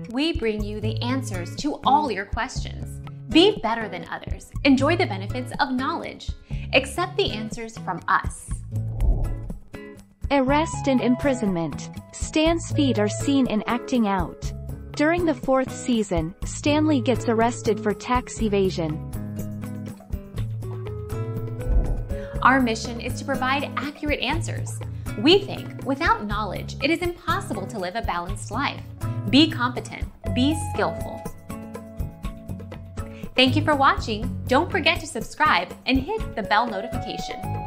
We bring you the answers to all your questions. Be better than others. Enjoy the benefits of knowledge. Accept the answers from us. Arrest and imprisonment. Stan's feet are seen in acting out. During the 4th season, Stanley gets arrested for tax evasion. Our mission is to provide accurate answers. We think without knowledge, it is impossible to live a balanced life. Be competent. Be skillful. Thank you for watching. Don't forget to subscribe and hit the bell notification.